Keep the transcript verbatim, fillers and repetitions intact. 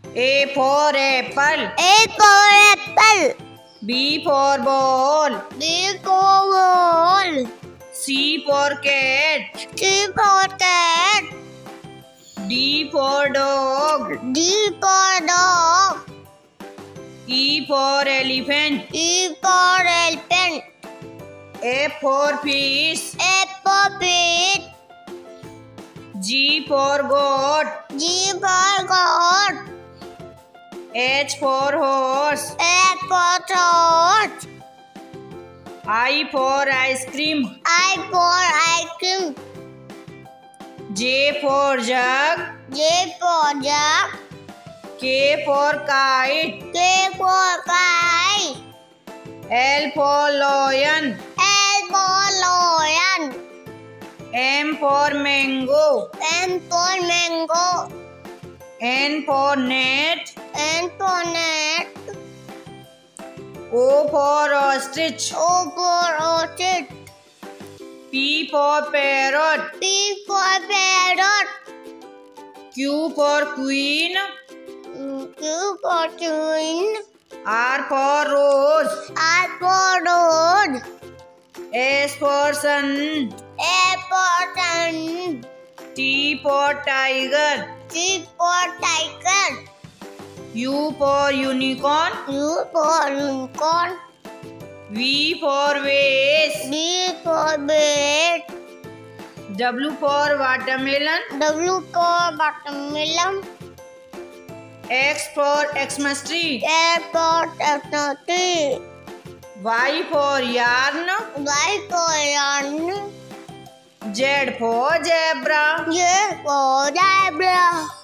A for apple. A for apple. B for ball. B for ball. C for cat. C for cat. D for dog. D for dog. E for elephant. E for elephant. F for fish. F for fish. G for goat. G for goat. H for horse. H for horse. I for ice cream. I for ice cream. J for jug. J for jug. K for kite. K for kite. L for lion. L for lion. M for mango. M for mango. N for net. N for net. O for ostrich. O for ostrich. P for parrot. P for parrot. Q for queen. Q for queen. R for rose. R for rose. S for sun. A for sun. T for tiger. T for tiger. U for unicorn. U for unicorn. V for vase. V for vase. W for watermelon. W for watermelon. X for Xmas tree. X for tree. Y for yarn. Y for yarn. Z for zebra. Z for zebra.